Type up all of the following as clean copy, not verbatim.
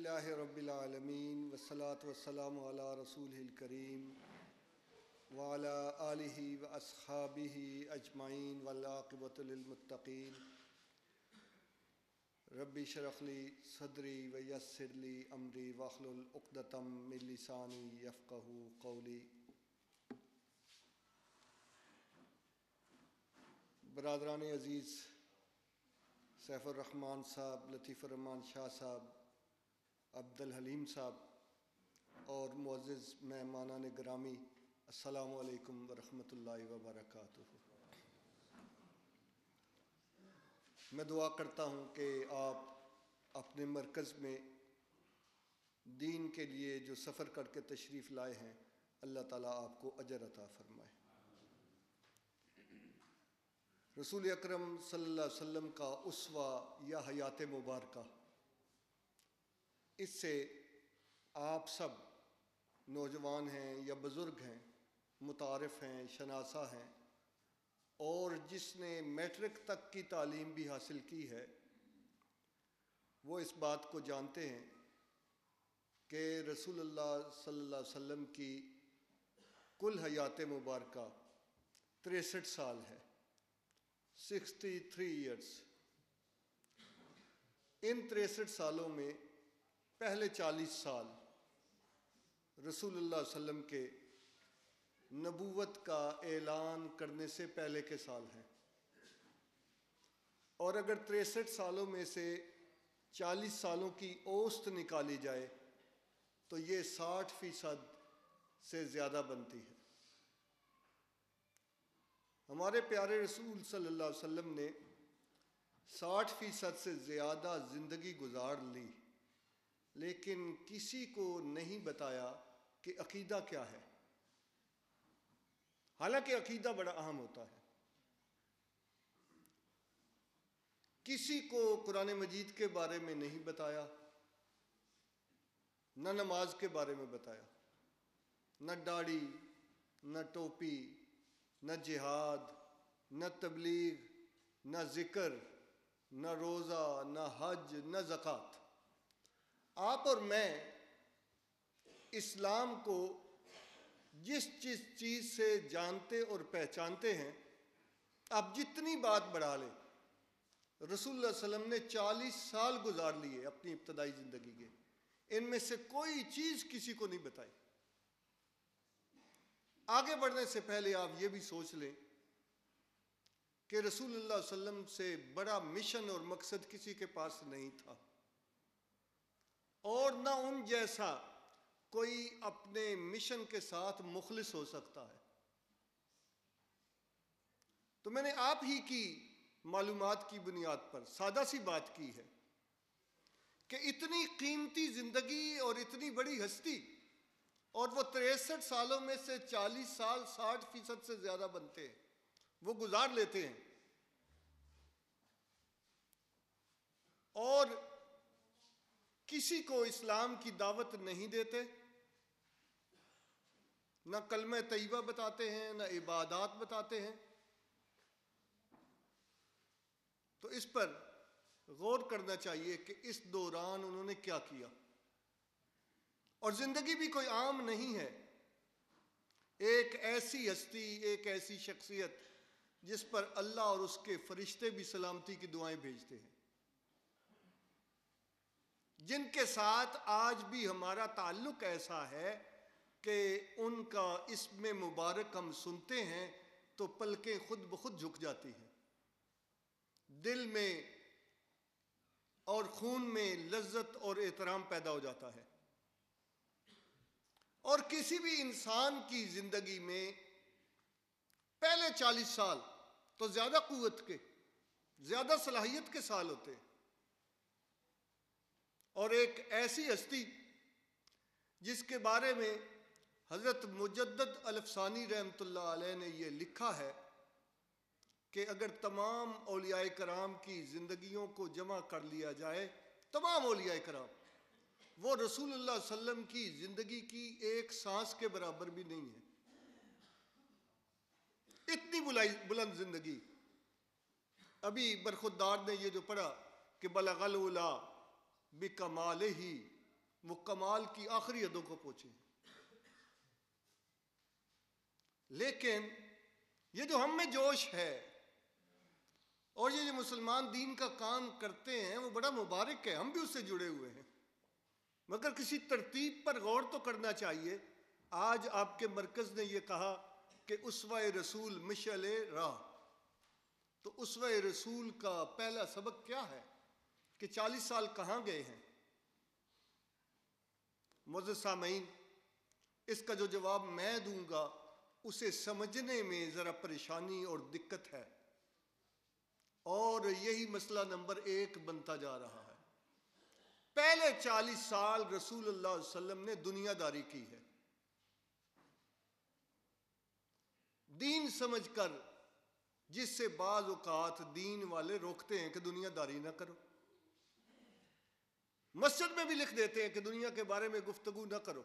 الحمدللہ رب العالمین والصلاة والسلام علی رسولہ الکریم وعلی آلہ واصحابہ اجمعین والعاقبۃ للمتقین رب اشرح لی صدری ویسر لی امری واحلل عقدۃ من لسانی یفقہوا قولی۔ برادران عزیز، سیف الرحمان صاحب، لطیف الرحمان شاہ صاحب، عبد الحلیم صاحب اور معزز مہمانان گرامی، السلام علیکم ورحمۃ اللہ وبرکاتہ۔ میں دعا کرتا ہوں کہ آپ اپنے مرکز میں دین کے لیے جو سفر کر کے تشریف لائے ہیں، اللہ تعالیٰ آپ کو اجر عطا فرمائے۔ رسول اکرم صلی اللہ علیہ وسلم کا اسوہ یا حیات مبارکہ، اس سے آپ سب نوجوان ہیں یا بزرگ ہیں، متعارف ہیں، شناسہ ہیں، اور جس نے میٹرک تک کی تعلیم بھی حاصل کی ہے وہ اس بات کو جانتے ہیں کہ رسول اللہ صلی اللہ علیہ وسلم کی کل حیات مبارکہ 63 سال ہے، 63 ایئرس۔ ان 63 سالوں میں پہلے 40 سال رسول اللہ صلی اللہ علیہ وسلم کے نبوت کا اعلان کرنے سے پہلے کے سال ہیں، اور اگر 63 سالوں میں سے 40 سالوں کی اوسط نکالی جائے تو یہ 60% سے زیادہ بنتی ہے۔ ہمارے پیارے رسول صلی اللہ علیہ وسلم نے 60% سے زیادہ زندگی گزار لی، لیکن کسی کو نہیں بتایا کہ عقیدہ کیا ہے، حالانکہ عقیدہ بڑا اہم ہوتا ہے۔ کسی کو قرآن مجید کے بارے میں نہیں بتایا، نہ نماز کے بارے میں بتایا، نہ داڑھی، نہ ٹوپی، نہ جہاد، نہ تبلیغ، نہ ذکر، نہ روزہ، نہ حج، نہ زکوٰۃ۔ آپ اور میں اسلام کو جس چیز سے جانتے اور پہچانتے ہیں، آپ جتنی بات بڑھا لیں، رسول اللہ صلی اللہ علیہ وسلم نے 40 سال گزار لیے اپنی ابتدائی زندگی کے، ان میں سے کوئی چیز کسی کو نہیں بتائی۔ آگے بڑھنے سے پہلے آپ یہ بھی سوچ لیں کہ رسول اللہ صلی اللہ علیہ وسلم سے بڑا مشن اور مقصد کسی کے پاس نہیں تھا، اور نہ ان جیسا کوئی اپنے مشن کے ساتھ مخلص ہو سکتا ہے۔ تو میں نے آپ ہی کی معلومات کی بنیاد پر سادہ سی بات کی ہے کہ اتنی قیمتی زندگی اور اتنی بڑی ہستی، اور وہ 63 سالوں میں سے 40 سال 60% سے زیادہ بنتے ہیں، وہ گزار لیتے ہیں، اور کسی کو اسلام کی دعوت نہیں دیتے، نہ کلمہ طیبہ بتاتے ہیں، نہ عبادات بتاتے ہیں۔ تو اس پر غور کرنا چاہیے کہ اس دوران انہوں نے کیا کیا، اور زندگی بھی کوئی عام نہیں ہے۔ ایک ایسی ہستی، ایک ایسی شخصیت جس پر اللہ اور اس کے فرشتے بھی سلامتی کی دعائیں بھیجتے ہیں، جن کے ساتھ آج بھی ہمارا تعلق ایسا ہے کہ ان کا اسم مبارک ہم سنتے ہیں تو پلکیں خود بخود جھک جاتی ہیں، دل میں اور خون میں لذت اور احترام پیدا ہو جاتا ہے۔ اور کسی بھی انسان کی زندگی میں پہلے 40 سال تو زیادہ قوت کے، زیادہ صلاحیت کے سال ہوتے ہیں، اور ایک ایسی ہستی جس کے بارے میں حضرت مجدد الافسانی رحمۃ اللہ علیہ نے یہ لکھا ہے کہ اگر تمام اولیاء کرام کی زندگیوں کو جمع کر لیا جائے، تمام اولیاء کرام، وہ رسول اللہ صلی اللہ علیہ وسلم کی زندگی کی ایک سانس کے برابر بھی نہیں ہے۔ اتنی بلند زندگی۔ ابھی برخودار نے یہ جو پڑھا کہ بلغ العلا بکمالہ وہ کمال کی آخری حدوں کو پہنچے. لیکن یہ جو ہم میں جوش ہے اور یہ جو مسلمان دین کا کام کرتے ہیں وہ بڑا مبارک ہے، ہم بھی اس سے جڑے ہوئے ہیں، مگر کسی ترتیب پر غور تو کرنا چاہیے. آج آپ کے مرکز نے یہ کہا کہ اسوہ رسول مشعل راہ، تو اسوہ رسول کا پہلا سبق کیا ہے کہ 40 سال کہاں گئے ہیں؟ معزز سامعین، اس کا جو جواب میں دوں گا اسے سمجھنے میں ذرا پریشانی اور دقت ہے، اور یہی مسئلہ نمبر 1 بنتا جا رہا ہے. پہلے 40 سال رسول اللہ علیہ وسلم نے دنیا داری کی ہے، دین سمجھ کر، جس سے بعض اوقات دین والے روکتے ہیں کہ دنیا داری نہ کرو. مسجد میں بھی لکھ دیتے ہیں کہ دنیا کے بارے میں گفتگو نہ کرو.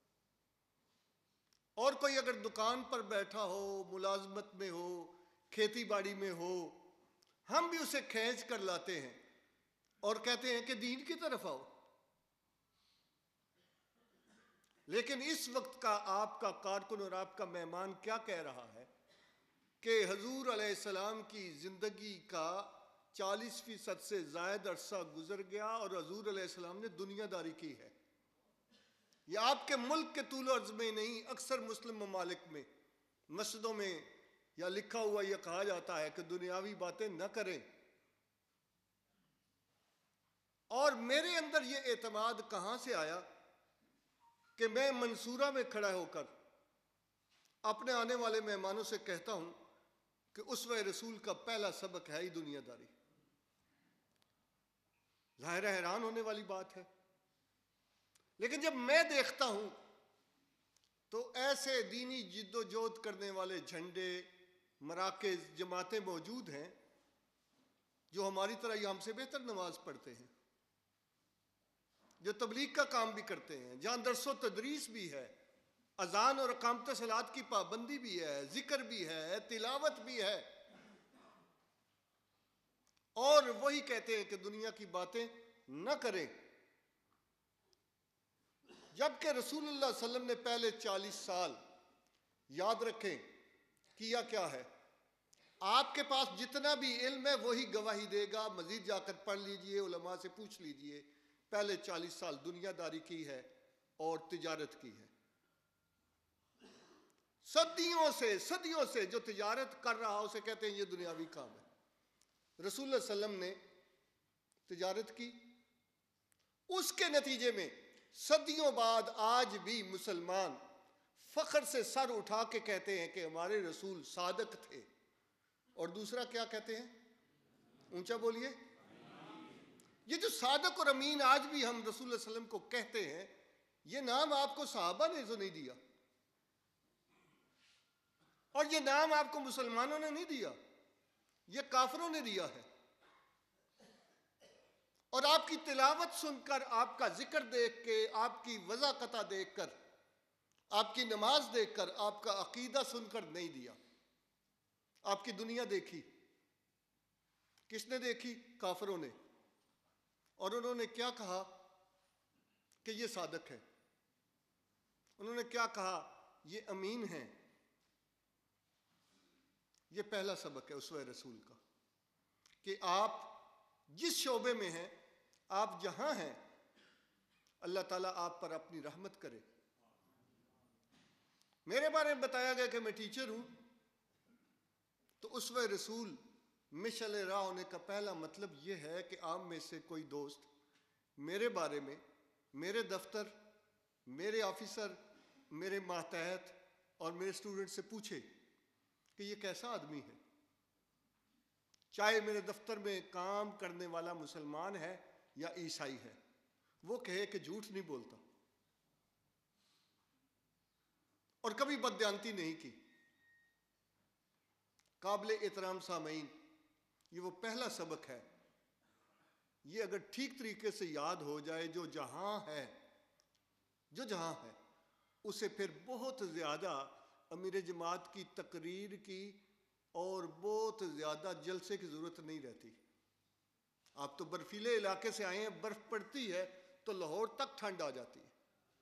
اور کوئی اگر دکان پر بیٹھا ہو، ملازمت میں ہو، کھیتی باڑی میں ہو، ہم بھی اسے کھینچ کر لاتے ہیں اور کہتے ہیں کہ دین کی طرف آؤ. لیکن اس وقت کا آپ کا کارکن اور آپ کا مہمان کیا کہہ رہا ہے کہ حضور علیہ السلام کی زندگی کا 40% سے زائد عرصہ گزر گیا اور حضور علیہ السلام نے دنیا داری کی ہے. یہ آپ کے ملک کے طول و عرض میں نہیں، اکثر مسلم ممالک میں مسجدوں میں یا لکھا ہوا یہ کہا جاتا ہے کہ دنیاوی باتیں نہ کریں. اور میرے اندر یہ اعتماد کہاں سے آیا کہ میں منصورہ میں کھڑا ہو کر اپنے آنے والے مہمانوں سے کہتا ہوں کہ اسوہ رسول کا پہلا سبق ہے ہی دنیا داری. ظاہر حیران ہونے والی بات ہے، لیکن جب میں دیکھتا ہوں تو ایسے دینی جد و جہد کرنے والے جھنڈے، مراکز، جماعتیں موجود ہیں جو ہماری طرح یا ہم سے بہتر نماز پڑھتے ہیں، جو تبلیغ کا کام بھی کرتے ہیں، جہاں درس و تدریس بھی ہے، اذان اور اقامت صلاۃ کی پابندی بھی ہے، ذکر بھی ہے، تلاوت بھی ہے، اور وہی کہتے ہیں کہ دنیا کی باتیں نہ کریں. جبکہ رسول اللہ صلی اللہ علیہ وسلم نے پہلے 40 سال، یاد رکھیں، کیا کیا ہے. آپ کے پاس جتنا بھی علم ہے وہی گواہی دے گا، مزید جا کر پڑھ لیجئے، علماء سے پوچھ لیجئے. پہلے 40 سال دنیا داری کی ہے اور تجارت کی ہے. صدیوں سے جو تجارت کر رہا اسے کہتے ہیں یہ دنیاوی کام ہے. رسول اللہ صلی اللہ علیہ وسلم نے تجارت کی، اس کے نتیجے میں صدیوں بعد آج بھی مسلمان فخر سے سر اٹھا کے کہتے ہیں کہ ہمارے رسول صادق تھے. اور دوسرا کیا کہتے ہیں؟ اونچا بولیے. یہ جو صادق اور امین آج بھی ہم رسول اللہ صلی اللہ علیہ وسلم کو کہتے ہیں، یہ نام آپ کو صحابہ نے تو نہیں دیا، اور یہ نام آپ کو مسلمانوں نے نہیں دیا، یہ کافروں نے دیا ہے. اور آپ کی تلاوت سن کر، آپ کا ذکر دیکھ کے، آپ کی وضاقتہ دیکھ کر، آپ کی نماز دیکھ کر، آپ کا عقیدہ سن کر نہیں دیا. آپ کی دنیا دیکھی. کس نے دیکھی؟ کافروں نے. اور انہوں نے کیا کہا کہ یہ صادق ہے، انہوں نے کیا کہا؟ یہ امین ہیں. یہ پہلا سبق ہے اسوہ رسول کا کہ آپ جس شعبے میں ہیں، آپ جہاں ہیں، اللہ تعالیٰ آپ پر اپنی رحمت کرے. میرے بارے میں بتایا گیا کہ میں ٹیچر ہوں، تو اسوہ رسول مشعل راہ ہونے کا پہلا مطلب یہ ہے کہ آپ میں سے کوئی دوست میرے بارے میں، میرے دفتر، میرے آفیسر، میرے ماتحت اور میرے اسٹوڈنٹ سے پوچھے کہ یہ کیسا آدمی ہے. چاہے میرے دفتر میں کام کرنے والا مسلمان ہے یا عیسائی ہے، وہ کہے کہ جھوٹ نہیں بولتا اور کبھی بددیانتی نہیں کی. قابل احترام سامعین، یہ وہ پہلا سبق ہے. یہ اگر ٹھیک طریقے سے یاد ہو جائے، جو جہاں ہے اسے پھر بہت زیادہ امیر جماعت کی تقریر کی اور بہت زیادہ جلسے کی ضرورت نہیں رہتی. آپ تو برفیلے علاقے سے آئے ہیں، برف پڑتی ہے تو لاہور تک ٹھنڈ آ جاتی ہے.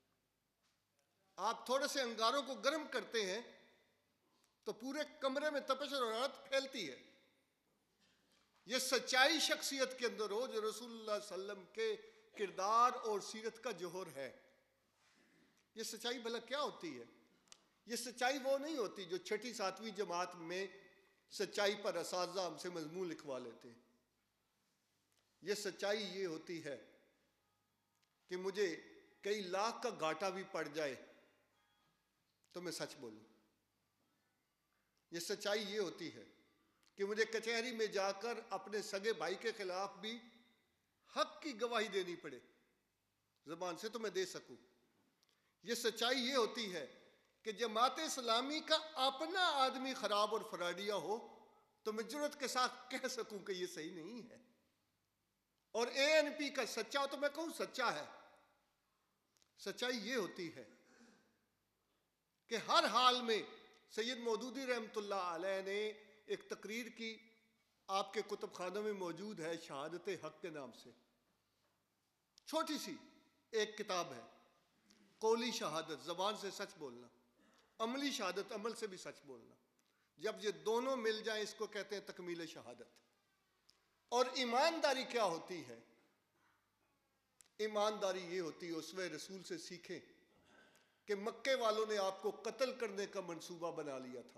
آپ تھوڑے سے انگاروں کو گرم کرتے ہیں تو پورے کمرے میں تپش اور حرارت پھیلتی ہے. یہ سچائی شخصیت کے اندر ہو جو رسول اللہ صلی اللہ علیہ وسلم کے کردار اور سیرت کا جوہر ہے. یہ سچائی بھلا کیا ہوتی ہے؟ یہ سچائی وہ نہیں ہوتی جو چھٹی ساتویں جماعت میں سچائی پر اساتذہ ہم سے مضمون لکھوا لیتے ہیں. یہ سچائی یہ ہوتی ہے کہ مجھے کئی لاکھ کا گھاٹا بھی پڑ جائے تو میں سچ بولوں. یہ سچائی یہ ہوتی ہے کہ مجھے کچہری میں جا کر اپنے سگے بھائی کے خلاف بھی حق کی گواہی دینی پڑے, زبان سے تو میں دے سکوں. یہ سچائی یہ ہوتی ہے کہ جماعت اسلامی کا اپنا آدمی خراب اور فراڈیا ہو تو میں جرأت کے ساتھ کہہ سکوں کہ یہ صحیح نہیں ہے, اور اے این پی کا سچا ہو تو میں کہوں سچا ہے. سچائی یہ ہوتی ہے کہ ہر حال میں سید مودودی رحمۃ اللہ علیہ نے ایک تقریر کی, آپ کے کتب خانوں میں موجود ہے, شہادت حق کے نام سے. چھوٹی سی ایک کتاب ہے, قولی شہادت زبان سے سچ بولنا, عملی شہادت عمل سے بھی سچ بولنا. جب یہ دونوں مل جائیں اس کو کہتے ہیں تکمیل شہادت. اور ایمانداری کیا ہوتی ہے؟ ایمانداری یہ ہوتی ہے اسوہ رسول سے سیکھیں کہ مکے والوں نے آپ کو قتل کرنے کا منصوبہ بنا لیا تھا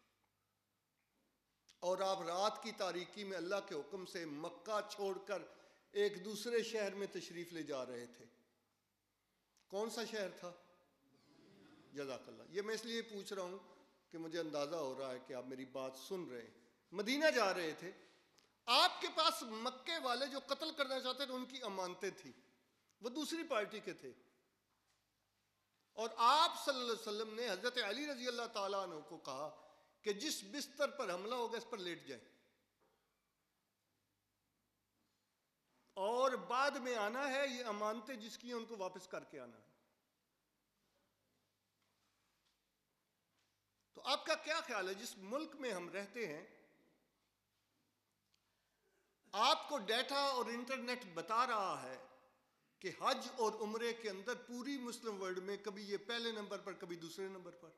اور آپ رات کی تاریکی میں اللہ کے حکم سے مکہ چھوڑ کر ایک دوسرے شہر میں تشریف لے جا رہے تھے. کون سا شہر تھا؟ جزاک اللہ. یہ میں اس لیے پوچھ رہا ہوں کہ مجھے اندازہ ہو رہا ہے کہ آپ میری بات سن رہے ہیں. مدینہ جا رہے تھے, آپ کے پاس مکے والے جو قتل کرنا چاہتے تھے ان کی امانتیں تھیں, وہ دوسری پارٹی کے تھے, اور آپ صلی اللہ علیہ وسلم نے حضرت علی رضی اللہ تعالیٰ عنہ کو کہا کہ جس بستر پر حملہ ہوگا اس پر لیٹ جائیں اور بعد میں آنا ہے, یہ امانتیں جس کی ہیں ان کو واپس کر کے آنا ہے. تو آپ کا کیا خیال ہے, جس ملک میں ہم رہتے ہیں آپ کو ڈیٹا اور انٹرنیٹ بتا رہا ہے کہ حج اور عمرے کے اندر پوری مسلم ورلڈ میں کبھی یہ پہلے نمبر پر کبھی دوسرے نمبر پر,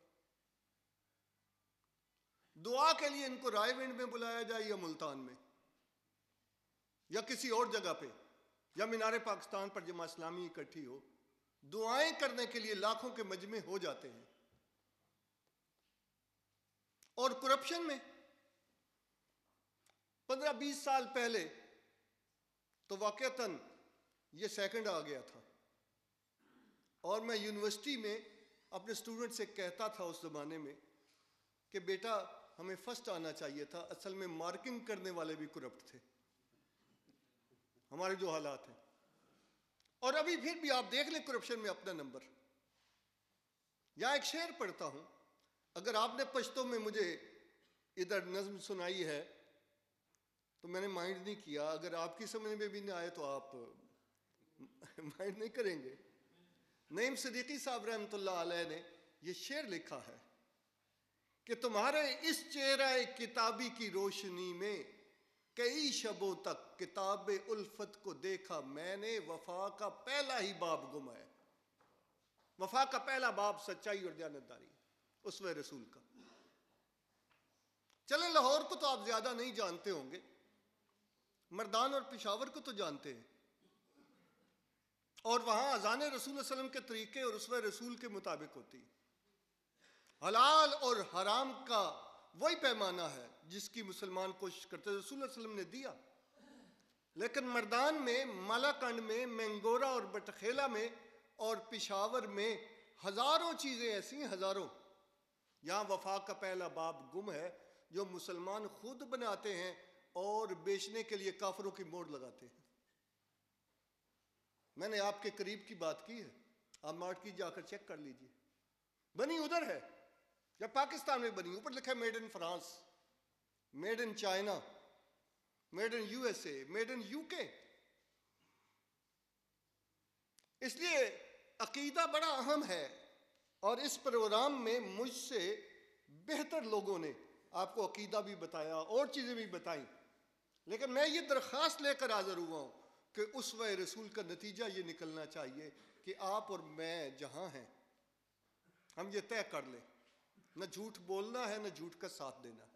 دعا کے لیے ان کو رائے ونڈ میں بلایا جائے یا ملتان میں یا کسی اور جگہ پہ یا مینار پاکستان پر جماعت اسلامی اکٹھی ہو, دعائیں کرنے کے لیے لاکھوں کے مجمع ہو جاتے ہیں. اور کرپشن میں 15-20 سال پہلے تو واقعتاً یہ سیکنڈ آ گیا تھا, اور میں یونیورسٹی میں اپنے سٹوڈنٹ سے کہتا تھا اس زمانے میں کہ بیٹا ہمیں فرسٹ آنا چاہیے تھا. اصل میں مارکنگ کرنے والے بھی کرپٹ تھے, ہمارے جو حالات ہیں. اور ابھی پھر بھی آپ دیکھ لیں کرپشن میں اپنا نمبر. یہاں ایک شعر پڑھتا ہوں, اگر آپ نے پشتوں میں مجھے ادھر نظم سنائی ہے تو میں نے مائنڈ نہیں کیا, اگر آپ کی سمجھ میں بھی نہیں آئے تو آپ مائنڈ نہیں کریں گے. نعیم صدیقی صاحب رحمۃ اللہ علیہ نے یہ شعر لکھا ہے کہ تمہارے اس چہرہ کتابی کی روشنی میں کئی شبوں تک کتاب الفت کو دیکھا میں نے, وفا کا پہلا ہی باب گم ہے. وفا کا پہلا باب سچائی اور دیانتداری اسوہ رسول کا. چلیں لاہور کو تو آپ زیادہ نہیں جانتے ہوں گے, مردان اور پشاور کو تو جانتے ہیں, اور وہاں اذان رسول صلی اللہ علیہ وسلم کے طریقے اور اسوہ رسول کے مطابق ہوتی. حلال اور حرام کا وہی پیمانہ ہے جس کی مسلمان کوشش کرتے ہیں, رسول اللہ علیہ وسلم نے دیا. لیکن مردان میں, مالاکنڈ میں, مینگورا اور بٹخیلا میں اور پشاور میں ہزاروں چیزیں ایسی ہیں, ہزاروں. یہاں وفا کا پہلا باب گم ہے جو مسلمان خود بناتے ہیں اور بیچنے کے لیے کافروں کی موڑ لگاتے ہیں. میں نے آپ کے قریب کی بات کی ہے, آپ مارٹ کی جا کر چیک کر لیجئے. بنی ادھر ہے یا پاکستان میں بنی, اوپر لکھا ہے made in France, made in China, made in U S A, made in U K. اس لیے عقیدہ بڑا اہم ہے, اور اس پروگرام میں مجھ سے بہتر لوگوں نے آپ کو عقیدہ بھی بتایا اور چیزیں بھی بتائیں, لیکن میں یہ درخواست لے کر حاضر ہوا ہوں کہ اسوہ رسول کا نتیجہ یہ نکلنا چاہیے کہ آپ اور میں جہاں ہیں ہم یہ طے کر لیں، نہ جھوٹ بولنا ہے نہ جھوٹ کا ساتھ دینا ہے،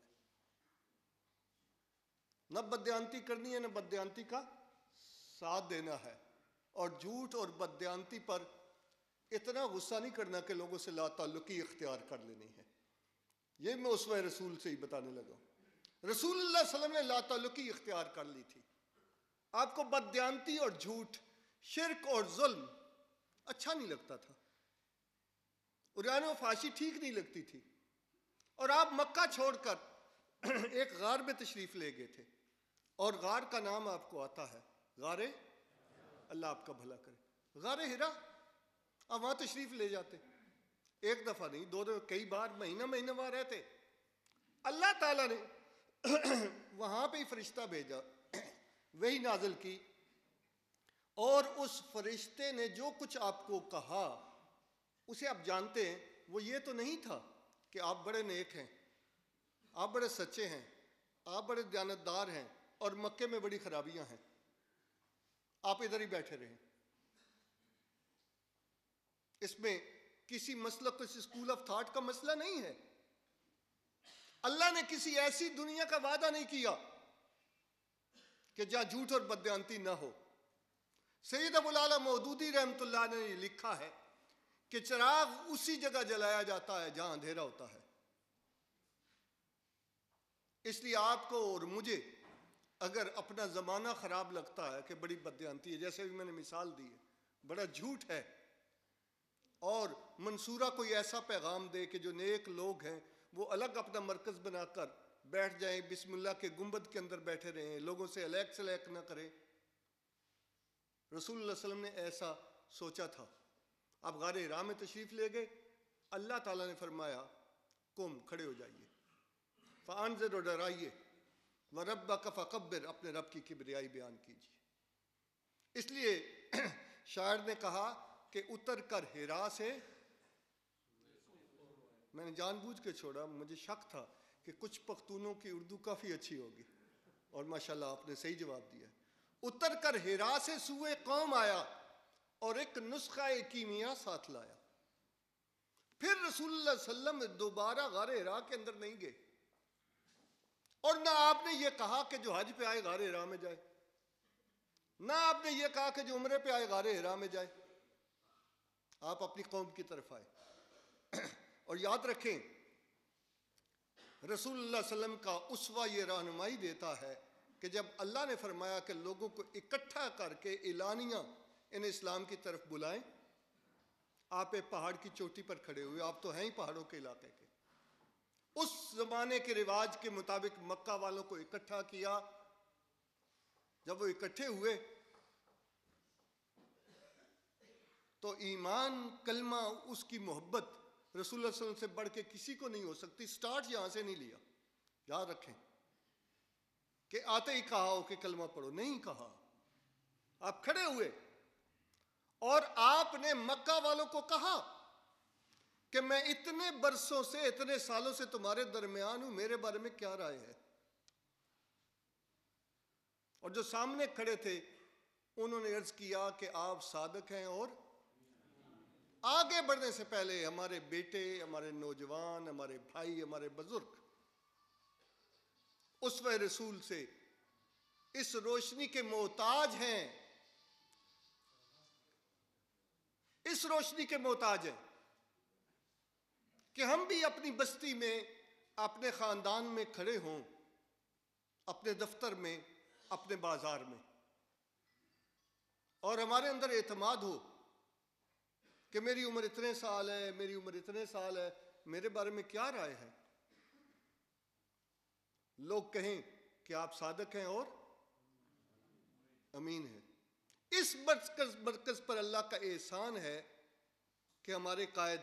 نہ بددیانتی کرنی ہے نہ بددیانتی کا ساتھ دینا ہے، اور جھوٹ اور بددیانتی پر اتنا غصہ نہیں کرنا کہ لوگوں سے لا تعلقی اختیار کر لینی ہے۔ یہ میں اسوہ رسول سے ہی بتانے لگا ہوں۔ رسول اللہ صلی اللہ علیہ وسلم نے لا تعلقی اختیار کر لی تھی۔ آپ کو بددیانتی اور جھوٹ، شرک اور ظلم اچھا نہیں لگتا تھا، عریان و فحاشی ٹھیک نہیں لگتی تھی، اور آپ مکہ چھوڑ کر ایک غار میں تشریف لے گئے تھے، اور غار کا نام آپ کو آتا ہے، غار، اللہ آپ کا بھلا کرے، غار ہرا۔ آپ وہاں تشریف لے جاتے، ایک دفعہ نہیں، دو دفعہ، کئی بار، مہینہ مہینہ وہاں رہتے۔ اللہ تعالیٰ نے وہاں پہ ہی فرشتہ بھیجا، وہی نازل کی، اور اس فرشتے نے جو کچھ آپ کو کہا اسے آپ جانتے ہیں۔ وہ یہ تو نہیں تھا کہ آپ بڑے نیک ہیں، آپ بڑے سچے ہیں، آپ بڑے دیانتدار ہیں، اور مکے میں بڑی خرابیاں ہیں، آپ ادھر ہی بیٹھے رہیں۔ اس میں کسی مسلک، کسی اسکول آف تھاٹ کا مسئلہ نہیں ہے۔ اللہ نے کسی ایسی دنیا کا وعدہ نہیں کیا کہ جہاں جھوٹ اور بددیانتی نہ ہو۔ سید ابو العالیٰ مودودی رحمۃ اللہ نے لکھا ہے کہ چراغ اسی جگہ جلایا جاتا ہے جہاں اندھیرا ہوتا ہے۔ اس لیے آپ کو اور مجھے اگر اپنا زمانہ خراب لگتا ہے کہ بڑی بددیانتی ہے، جیسے بھی میں نے مثال دی ہے، بڑا جھوٹ ہے، اور منصورہ کوئی ایسا پیغام دے کہ جو نیک لوگ ہیں وہ الگ اپنا مرکز بنا کر بیٹھ جائیں، بسم اللہ کے گنبد کے اندر بیٹھے رہیں، لوگوں سے الیک سلیک نہ کریں۔ رسول اللہ صلی اللہ علیہ وسلم نے ایسا سوچا تھا۔ آپ غار حرا میں تشریف لے گئے، اللہ تعالیٰ نے فرمایا قم، کھڑے ہو جائیے، فانذر، اور ڈرائیے، وربک فکبر، اپنے رب کی کبریائی بیان کیجیے۔ اس لیے شاعر نے کہا کہ اتر کر حرا سے، میں نے جان بوجھ کے چھوڑا، مجھے شک تھا کہ کچھ پختونوں کی اردو کافی اچھی ہوگی، اور ماشاءاللہ آپ نے صحیح جواب دیا۔ اتر کر حرا سے سوئے قوم آیا، اور ایک نسخہ کیمیا ساتھ لایا۔ پھر رسول اللہ صلی اللہ علیہ وسلم دوبارہ غار حرا کے اندر نہیں گئے، اور نہ آپ نے یہ کہا کہ جو حج پہ آئے غار حرا میں جائے، نہ آپ نے یہ کہا کہ جو عمرے پہ آئے غار حرا میں جائے۔ آپ اپنی قوم کی طرف آئے۔ اور یاد رکھیں، رسول اللہ صلی اللہ علیہ وسلم کا اسوہ یہ رہنمائی دیتا ہے کہ جب اللہ نے فرمایا کہ لوگوں کو اکٹھا کر کے اعلانیہ ان اسلام کی طرف بلائیں، آپ ایک پہاڑ کی چوٹی پر کھڑے ہوئے، آپ تو ہیں ہی پہاڑوں کے علاقے کے، اس زمانے کے رواج کے مطابق مکہ والوں کو اکٹھا کیا۔ جب وہ اکٹھے ہوئے تو ایمان، کلمہ، اس کی محبت رسول اللہ صلی اللہ علیہ وسلم سے بڑھ کے کسی کو نہیں ہو سکتی۔ سٹارٹ یہاں سے نہیں لیا، یاد رکھیں کہ آتے ہی کہا ہو کہ کلمہ پڑھو، نہیں کہا۔ آپ کھڑے ہوئے اور آپ نے مکہ والوں کو کہا کہ میں اتنے برسوں سے، اتنے سالوں سے تمہارے درمیان ہوں، میرے بارے میں کیا رائے ہے؟ اور جو سامنے کھڑے تھے انہوں نے عرض کیا کہ آپ صادق ہیں، اور آگے بڑھنے سے پہلے ہمارے بیٹے، ہمارے نوجوان، ہمارے بھائی، ہمارے بزرگ اسوہ رسول سے اس روشنی کے محتاج ہیں، اس روشنی کے محتاج ہیں کہ ہم بھی اپنی بستی میں، اپنے خاندان میں کھڑے ہوں، اپنے دفتر میں، اپنے بازار میں، اور ہمارے اندر اعتماد ہو کہ میری عمر اتنے سال ہے، میری عمر اتنے سال ہے، میرے بارے میں کیا رائے ہے؟ لوگ کہیں کہ آپ صادق ہیں اور امین ہیں۔ اس مرکز پر اللہ کا احسان ہے کہ ہمارے قائد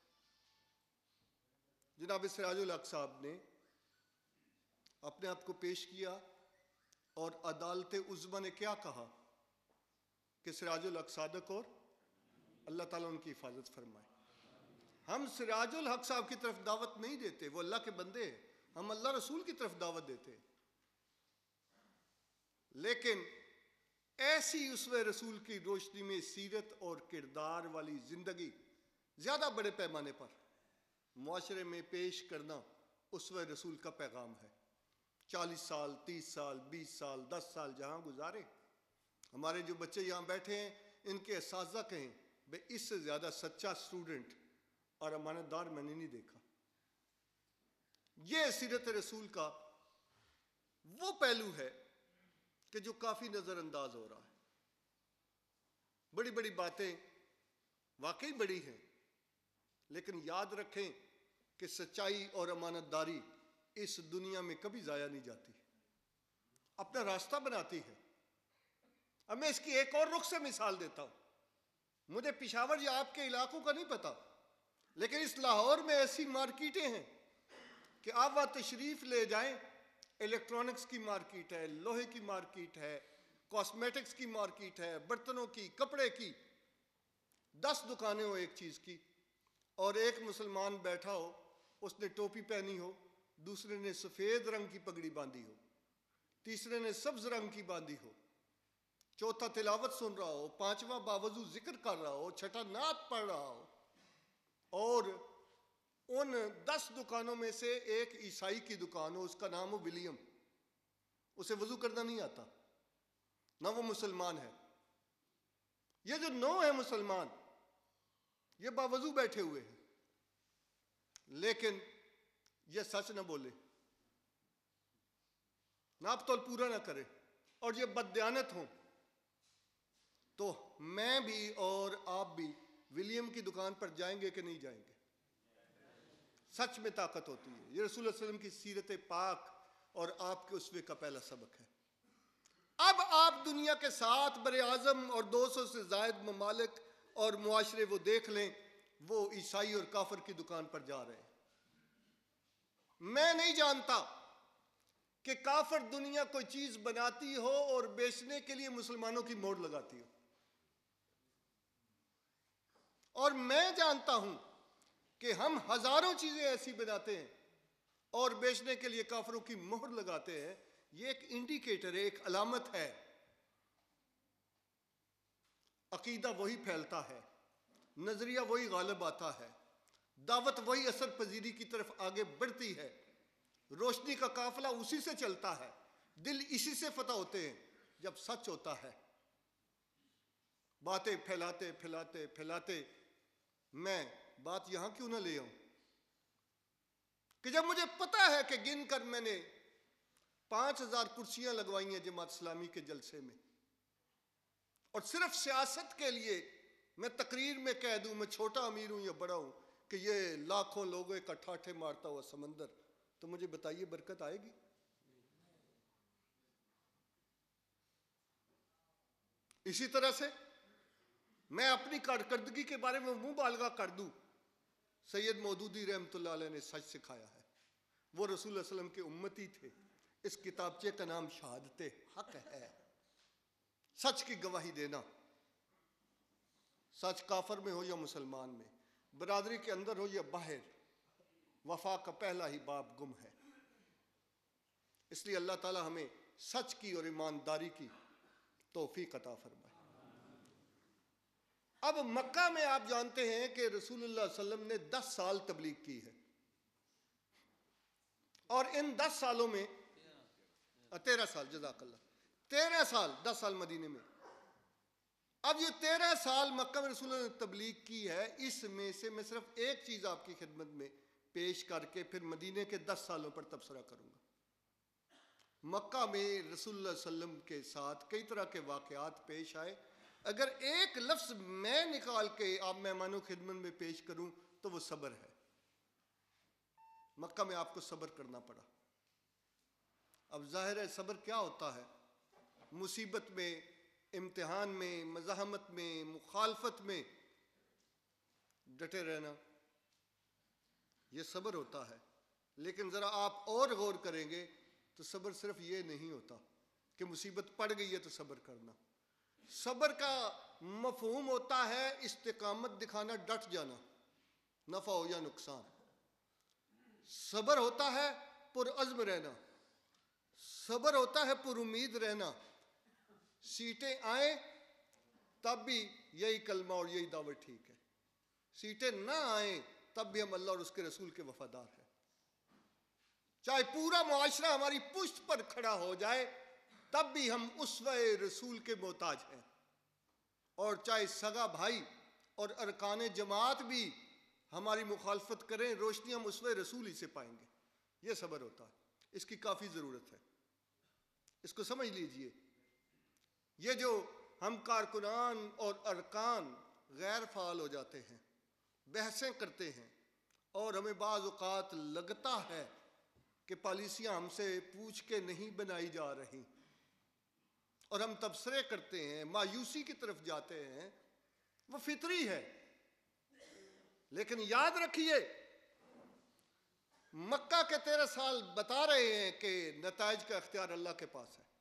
جناب سراج الحق صاحب نے اپنے آپ کو پیش کیا، اور عدالت عظمیٰ نے کیا کہا کہ سراج الحق صادق، اور اللہ تعالیٰ ان کی حفاظت فرمائے۔ ہم سراج الحق صاحب کی طرف دعوت نہیں دیتے، وہ اللہ کے بندے ہیں، ہم اللہ رسول کی طرف دعوت دیتے ہیں۔ لیکن ایسی اسوہ رسول کی روشنی میں سیرت اور کردار والی زندگی زیادہ بڑے پیمانے پر معاشرے میں پیش کرنا اسوہ رسول کا پیغام ہے۔ 40 سال، 30 سال، 20 سال، 10 سال جہاں گزارے، ہمارے جو بچے یہاں بیٹھے ہیں ان کے اساتذہ کہیں بے اس سے زیادہ سچا اسٹوڈنٹ اور امانت دار میں نے نہیں دیکھا۔ یہ سیرت رسول کا وہ پہلو ہے کہ جو کافی نظر انداز ہو رہا ہے۔ بڑی بڑی باتیں واقعی بڑی ہیں، لیکن یاد رکھیں کہ سچائی اور امانت داری اس دنیا میں کبھی ضائع نہیں جاتی، اپنا راستہ بناتی ہے۔ اب میں اس کی ایک اور رخ سے مثال دیتا ہوں۔ مجھے پشاور یا آپ کے علاقوں کا نہیں پتا، لیکن اس لاہور میں ایسی مارکیٹیں ہیں کہ آپ وہاں تشریف لے جائیں، الیکٹرانکس کی مارکیٹ ہے، لوہے کی مارکیٹ ہے، کاسمیٹکس کی مارکیٹ ہے، برتنوں کی، کپڑے کی، 10 دکانیں ہو ایک چیز کی، اور ایک مسلمان بیٹھا ہو، اس نے ٹوپی پہنی ہو، دوسرے نے سفید رنگ کی پگڑی باندھی ہو، تیسرے نے سبز رنگ کی باندھی ہو، چوتھا تلاوت سن رہا ہو، پانچواں باوضو ذکر کر رہا ہو، چھٹا نعت پڑھ رہا ہو، اور ان 10 دکانوں میں سے ایک عیسائی کی دکان ہو، اس کا نام ہو ولیم، اسے وضو کرنا نہیں آتا، نہ وہ مسلمان ہے۔ یہ جو 9 ہیں مسلمان، یہ باوضو بیٹھے ہوئے ہیں، لیکن یہ سچ نہ بولے، ناپ تول پورا نہ کرے، اور یہ بددیانت ہوں، تو میں بھی اور آپ بھی ولیم کی دکان پر جائیں گے کہ نہیں جائیں گے؟ سچ میں طاقت ہوتی ہے۔ یہ رسول اللہ علیہ وسلم کی سیرت پاک اور آپ کے اسوے کا پہلا سبق ہے۔ اب آپ دنیا کے 7 بر اعظم اور 200 سے زائد ممالک اور معاشرے وہ دیکھ لیں، وہ عیسائی اور کافر کی دکان پر جا رہے ہیں۔ میں نہیں جانتا کہ کافر دنیا کوئی چیز بناتی ہو اور بیچنے کے لیے مسلمانوں کی موڑ لگاتی ہو، اور میں جانتا ہوں کہ ہم ہزاروں چیزیں ایسی بناتے ہیں اور بیچنے کے لیے کافروں کی مہر لگاتے ہیں۔ یہ ایک انڈیکیٹر ہے، ایک علامت ہے۔ عقیدہ وہی پھیلتا ہے، نظریہ وہی غالب آتا ہے، دعوت وہی اثر پذیری کی طرف آگے بڑھتی ہے، روشنی کا قافلہ اسی سے چلتا ہے، دل اسی سے فتح ہوتے ہیں جب سچ ہوتا ہے۔ باتیں پھیلاتے پھیلاتے پھیلاتے میں بات یہاں کیوں نہ لے آؤں کہ جب مجھے پتا ہے کہ گن کر میں نے 5000 کرسیاں لگوائی ہیں جماعت اسلامی کے جلسے میں، اور صرف سیاست کے لیے میں تقریر میں کہہ دوں میں چھوٹا امیر ہوں یا بڑا ہوں کہ یہ لاکھوں لوگوں کا ٹھاٹھے مارتا ہوا سمندر، تو مجھے بتائیے برکت آئے گی؟ اسی طرح سے میں اپنی کارکردگی کے بارے میں منہ بالغہ کر دوں، سید مودودی رحمۃ اللہ علیہ نے سچ سکھایا ہے، وہ رسول اللہ علیہ وسلم کے امتی تھے، اس کتابچے کا نام شہادت حق ہے، سچ کی گواہی دینا، سچ کافر میں ہو یا مسلمان میں، برادری کے اندر ہو یا باہر، وفا کا پہلا ہی باب گم ہے۔ اس لیے اللہ تعالی ہمیں سچ کی اور ایمانداری کی توفیق عطا فرمائے۔ اب مکہ میں آپ جانتے ہیں کہ رسول اللہ صلی اللہ علیہ وسلم نے 10 سال تبلیغ کی ہے، اور ان 10 سالوں میں 13 سال، جزاک اللہ، 13 سال، 10 سال مدینے میں۔ اب یہ 13 سال مکہ میں رسول اللہ نے تبلیغ کی ہے، اس میں سے میں صرف ایک چیز آپ کی خدمت میں پیش کر کے پھر مدینے کے 10 سالوں پر تبصرہ کروں گا۔ مکہ میں رسول اللہ صلی اللہ علیہ وسلم کے ساتھ کئی طرح کے واقعات پیش آئے، اگر ایک لفظ میں نکال کے آپ مہمانوں کی خدمت میں پیش کروں تو وہ صبر ہے۔ مکہ میں آپ کو صبر کرنا پڑا۔ اب ظاہر ہے صبر کیا ہوتا ہے؟ مصیبت میں، امتحان میں، مزاحمت میں، مخالفت میں ڈٹے رہنا، یہ صبر ہوتا ہے۔ لیکن ذرا آپ اور غور کریں گے تو صبر صرف یہ نہیں ہوتا کہ مصیبت پڑ گئی ہے تو صبر کرنا۔ صبر کا مفہوم ہوتا ہے استقامت دکھانا، ڈٹ جانا، نفع ہو یا نقصان۔ صبر ہوتا ہے پر عزم رہنا، صبر ہوتا ہے پر امید رہنا، سیٹیں آئیں تب بھی یہی کلمہ اور یہی دعوت ٹھیک ہے، سیٹیں نہ آئیں تب بھی ہم اللہ اور اس کے رسول کے وفادار ہیں، چاہے پورا معاشرہ ہماری پشت پر کھڑا ہو جائے تب بھی ہم اسوہ رسول کے محتاج ہیں، اور چاہے سگا بھائی اور ارکان جماعت بھی ہماری مخالفت کریں، روشنی ہم اسوہ رسول ہی سے پائیں گے۔ یہ صبر ہوتا ہے، اس کی کافی ضرورت ہے، اس کو سمجھ لیجئے۔ یہ جو ہم کارکنان اور ارکان غیر فعال ہو جاتے ہیں، بحثیں کرتے ہیں، اور ہمیں بعض اوقات لگتا ہے کہ پالیسیاں ہم سے پوچھ کے نہیں بنائی جا رہی، اور ہم تبصرے کرتے ہیں، مایوسی کی طرف جاتے ہیں، وہ فطری ہے۔ لیکن یاد رکھیے، مکہ کے 13 سال بتا رہے ہیں کہ نتائج کا اختیار اللہ کے پاس ہے،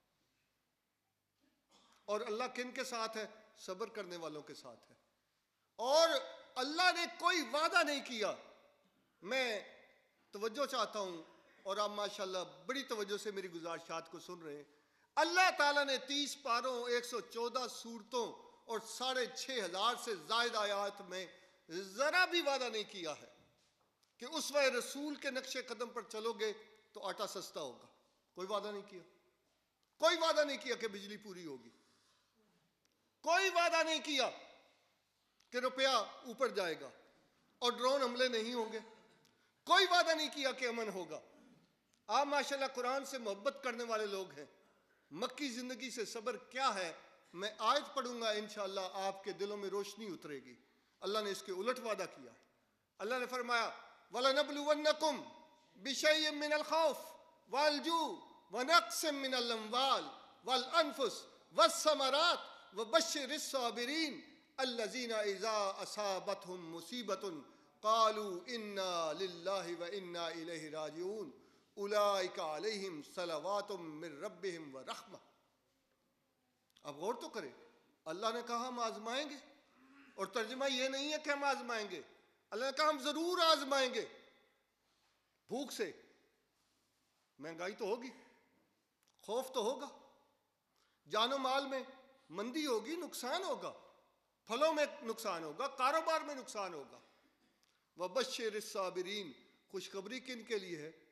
اور اللہ کن کے ساتھ ہے؟ صبر کرنے والوں کے ساتھ ہے، اور اللہ نے کوئی وعدہ نہیں کیا۔ میں توجہ چاہتا ہوں، اور آپ ماشاءاللہ بڑی توجہ سے میری گزارشات کو سن رہے ہیں۔ اللہ تعالیٰ نے 30 پاروں، 114 سورتوں اور 6500 سے زائد آیات میں ذرا بھی وعدہ نہیں کیا ہے کہ اسوہ رسول کے نقش قدم پر چلو گے تو آٹا سستا ہوگا۔ کوئی وعدہ نہیں کیا، کوئی وعدہ نہیں کیا کہ بجلی پوری ہوگی، کوئی وعدہ نہیں کیا کہ روپیہ اوپر جائے گا اور ڈرون حملے نہیں ہوں گے، کوئی وعدہ نہیں کیا کہ امن ہوگا۔ آپ ماشاءاللہ قرآن سے محبت کرنے والے لوگ ہیں، مکی زندگی سے صبر کیا ہے میں آیت پڑھوں گا، انشاءاللہ آپ کے دلوں میں روشنی اترے گی۔ اللہ نے اس کے الٹ وعدہ کیا ہے۔ اللہ نے فرمایا وَلَنَبْلُوَنَّكُمْ بِشَيْءٍ مِّنَ الْخَوْفِ وَالْجُوعِ وَنَقْصٍ مِّنَ الْأَمْوَالِ وَالْأَنفُسِ وَالثَّمَرَاتِ وَبَشِّرِ الصَّابِرِينَ الَّذِينَ إِذَا أَصَابَتْهُم مُّصِيبَةٌ قَالُوا إِنَّا لِلَّهِ وَإِنَّا إِلَيْهِ رَاجِعُونَ أُولَٰئِكَ عَلَيْهِمْ صَلَوَاتٌ مِّن رَّبِّهِمْ وَرَحْمَةٌ۔ اب غور تو کریں، اللہ نے کہا ہم آزمائیں گے، اور ترجمہ یہ نہیں ہے کہ ہم آزمائیں گے، اللہ نے کہا ہم ضرور آزمائیں گے۔ بھوک سے مہنگائی تو ہوگی، خوف تو ہوگا، جان و مال میں مندی ہوگی، نقصان ہوگا، پھلوں میں نقصان ہوگا، کاروبار میں نقصان ہوگا۔ وَبَشِّرِ الصَّابِرِينَ، خوشخبری کن کے لیے ہے؟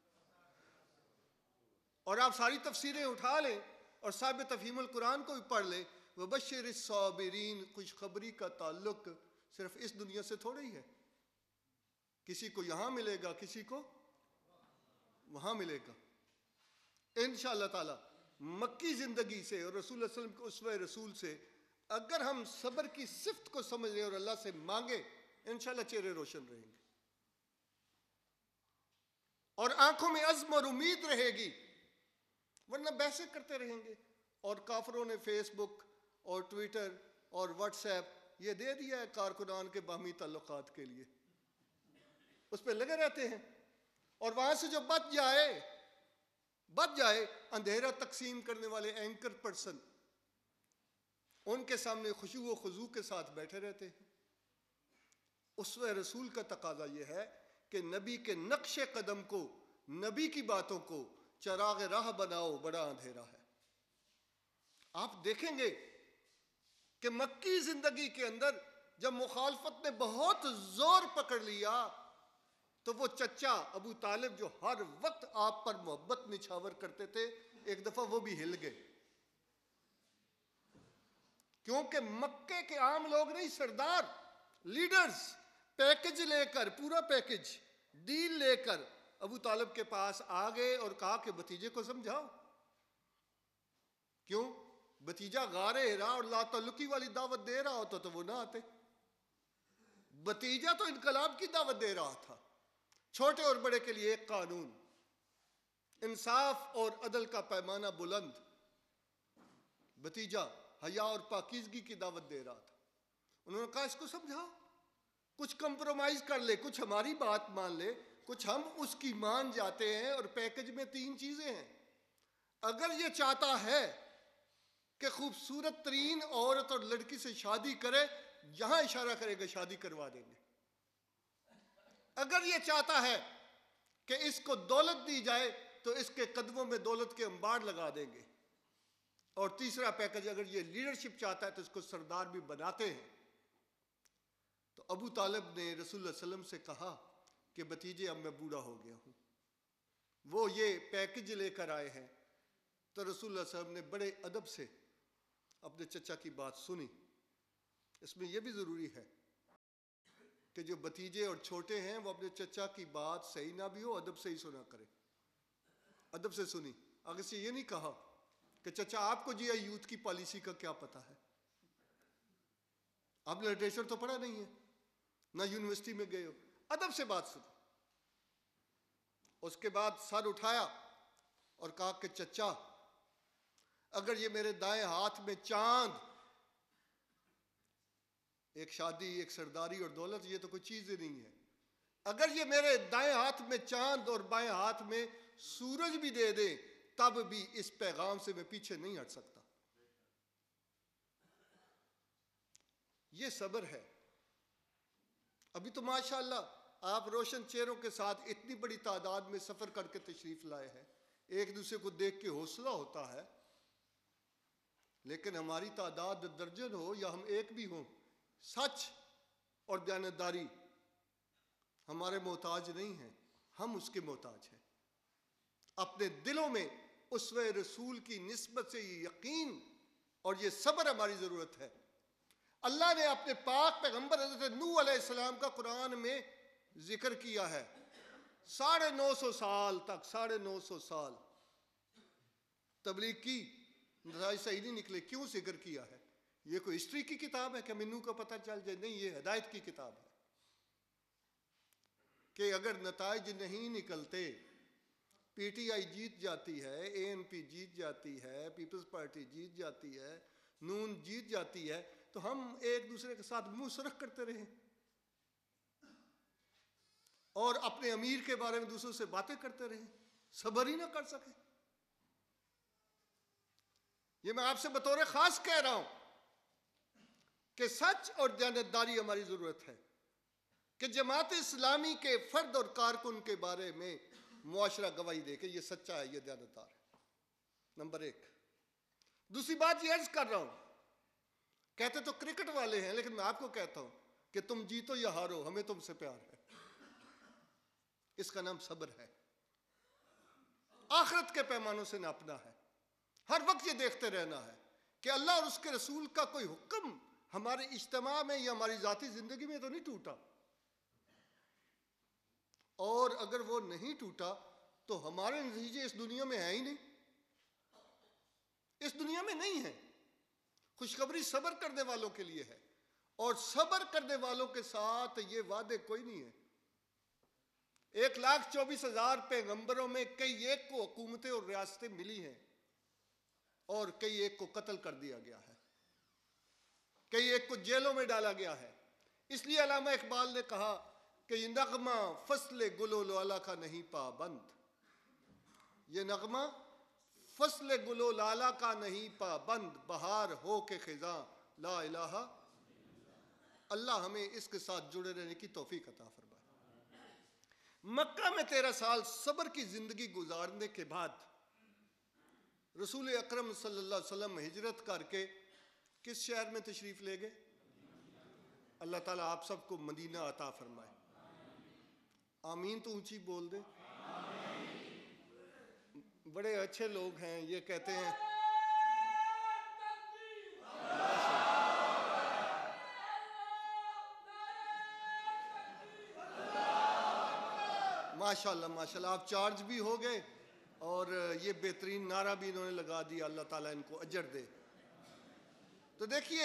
اور آپ ساری تفسیریں اٹھا لیں اور صاحب تفہیم القرآن کو بھی پڑھ لیں، وَبَشِّرِ الصَّابِرِينَ، خوشخبری کا تعلق صرف اس دنیا سے تھوڑا ہی ہے، کسی کو یہاں ملے گا، کسی کو وہاں ملے گا۔ انشاءاللہ تعالی مکی زندگی سے اور رسول اللہ صلی اللہ علیہ وسلم کے اسوہ رسول سے اگر ہم صبر کی صفت کو سمجھ لیں اور اللہ سے مانگیں، انشاءاللہ چہرے روشن رہیں گے، اور آنکھوں میں عزم اور امید رہے گی، ورنہ بحثیں کرتے رہیں گے۔ اور کافروں نے فیس بک اور ٹویٹر اور واٹس ایپ یہ دے دیا ہے کارکنان کے باہمی تعلقات کے لیے، اس پہ لگے رہتے ہیں، اور وہاں سے جو بچ جائے اندھیرا تقسیم کرنے والے اینکر پرسن ان کے سامنے خشوع و خضوع کے ساتھ بیٹھے رہتے ہیں۔ اسوہ رسول کا تقاضا یہ ہے کہ نبی کے نقش قدم کو، نبی کی باتوں کو چراغ راہ بناؤ، بڑا اندھیرا ہے۔ آپ دیکھیں گے کہ مکی زندگی کے اندر جب مخالفت نے بہت زور پکڑ لیا تو وہ چچا ابو طالب جو ہر وقت آپ پر محبت نچھاور کرتے تھے، ایک دفعہ وہ بھی ہل گئے، کیونکہ مکے کے عام لوگ نہیں، سردار، لیڈرز پیکج لے کر، پورا پیکج ڈیل لے کر ابو طالب کے پاس آ گئے اور کہا کہ بھتیجے کو سمجھاؤ۔ کیوں؟ بھتیجا غار ہرا اور لا تعلقی والی دعوت دے رہا ہوتا تو وہ نہ آتے، بھتیجا تو انقلاب کی دعوت دے رہا تھا۔ چھوٹے اور بڑے کے لیے ایک قانون، انصاف اور عدل کا پیمانہ بلند، بھتیجا حیا اور پاکیزگی کی دعوت دے رہا تھا۔ انہوں نے کہا اس کو سمجھاؤ، کچھ کمپرومائز کر لے، کچھ ہماری بات مان لے، کچھ ہم اس کی مان جاتے ہیں، اور پیکج میں 3 چیزیں ہیں۔ اگر یہ چاہتا ہے کہ خوبصورت ترین عورت اور لڑکی سے شادی کرے، جہاں اشارہ کرے گا شادی کروا دیں گے۔ اگر یہ چاہتا ہے کہ اس کو دولت دی جائے تو اس کے قدموں میں دولت کے انبار لگا دیں گے۔ اور تیسرا پیکج، اگر یہ لیڈرشپ چاہتا ہے تو اس کو سردار بھی بناتے ہیں۔ تو ابو طالب نے رسول اللہ علیہ وسلم سے کہا کہ بھتیجے اب میں بوڑھا ہو گیا ہوں، وہ یہ پیکج لے کر آئے ہیں۔ تو رسول اللہ صلی اللہ علیہ وسلم نے بڑے ادب سے اپنے چچا کی بات سنی۔ اس میں یہ بھی ضروری ہے کہ جو بھتیجے اور چھوٹے ہیں وہ اپنے چچا کی بات صحیح نہ بھی ہو ادب سے ہی سنا کرے۔ ادب سے سنی، آگے سے یہ نہیں کہا کہ چچا آپ کو جی یوتھ کی پالیسی کا کیا پتہ ہے، آپ نے لٹریچر تو پڑھا نہیں ہے، نہ یونیورسٹی میں گئے ہو۔ ادب سے بات سنی۔ اس کے بعد سر اٹھایا اور کہا کہ چچا اگر یہ میرے دائیں ہاتھ میں چاند، ایک شادی، ایک سرداری اور دولت، یہ تو کوئی چیز ہی نہیں ہے، اگر یہ میرے دائیں ہاتھ میں چاند اور بائیں ہاتھ میں سورج بھی دے دیں تب بھی اس پیغام سے میں پیچھے نہیں ہٹ سکتا۔ یہ صبر ہے۔ ابھی تو ماشاءاللہ آپ روشن چہروں کے ساتھ اتنی بڑی تعداد میں سفر کر کے تشریف لائے ہیں، ایک دوسرے کو دیکھ کے حوصلہ ہوتا ہے، لیکن ہماری تعداد درجن ہو یا ہم ایک بھی ہوں، سچ اور دیانتداری ہمارے محتاج نہیں ہیں، ہم اس کے محتاج ہیں۔ اپنے دلوں میں اسوہ رسول کی نسبت سے یہ یقین اور یہ صبر ہماری ضرورت ہے۔ اللہ نے اپنے پاک پیغمبر حضرت نوح علیہ السلام کا قرآن میں ذکر کیا ہے، 950 سال تک، 950 سال تبلیغ کی، نتائج صحیح نہیں نکلے۔ کیوں ذکر کیا ہے؟ یہ کوئی ہسٹری کی کتاب ہے کہ منو کو پتہ چل جائے؟ نہیں، یہ ہدایت کی کتاب ہے کہ اگر نتائج نہیں نکلتے، پی ٹی آئی جیت جاتی ہے، اے این پی جیت جاتی ہے، پیپلز پارٹی جیت جاتی ہے، نون جیت جاتی ہے، تو ہم ایک دوسرے کے ساتھ منہ سرخ کرتے رہیں اور اپنے امیر کے بارے میں دوسروں سے باتیں کرتے رہیں، صبر ہی نہ کر سکے۔ یہ میں آپ سے بطور خاص کہہ رہا ہوں کہ سچ اور دیانتداری ہماری ضرورت ہے، کہ جماعت اسلامی کے فرد اور کارکن کے بارے میں معاشرہ گواہی دے کہ یہ سچا ہے، یہ دیانتدار ہے۔ نمبر 1۔ دوسری بات یہ عرض کر رہا ہوں، کہتے تو کرکٹ والے ہیں، لیکن میں آپ کو کہتا ہوں کہ تم جیتو یا ہارو ہمیں تم سے پیار ہے۔ اس کا نام صبر ہے۔ آخرت کے پیمانوں سے ناپنا ہے۔ ہر وقت یہ دیکھتے رہنا ہے کہ اللہ اور اس کے رسول کا کوئی حکم ہمارے اجتماع میں یا ہماری ذاتی زندگی میں تو نہیں ٹوٹا، اور اگر وہ نہیں ٹوٹا تو ہمارے نتیجے اس دنیا میں ہیں ہی نہیں، اس دنیا میں نہیں ہیں۔ خوشخبری صبر کرنے والوں کے لیے ہے، اور صبر کرنے والوں کے ساتھ یہ وعدے کوئی نہیں ہے۔ 1,24,000 پیغمبروں میں کئی ایک کو حکومتیں اور ریاستیں ملی ہیں، اور کئی ایک کو قتل کر دیا گیا ہے، کئی ایک کو جیلوں میں ڈالا گیا ہے۔ اس لیے علامہ اقبال نے کہا کہ یہ نغمہ فصل گل و لالہ کا نہیں پابند، یہ نغمہ فصل گل و لالہ کا نہیں پابند، بہار ہو کے خزاں لا الہ۔ اللہ ہمیں اس کے ساتھ جڑے رہنے کی توفیق عطا فرمائے۔ مکہ میں 13 سال صبر کی زندگی گزارنے کے بعد رسول اکرم صلی اللہ علیہ وسلم ہجرت کر کے کس شہر میں تشریف لے گئے؟ اللہ تعالیٰ آپ سب کو مدینہ عطا فرمائے۔ آمین تو اونچی بول دے۔ بڑے اچھے لوگ ہیں، یہ کہتے ہیں ماشاءاللہ ماشاءاللہ، آپ چارج بھی ہو گئے اور یہ بہترین نعرہ بھی انہوں نے لگا دیا، اللہ تعالیٰ ان کو اجر دے۔ تو دیکھیے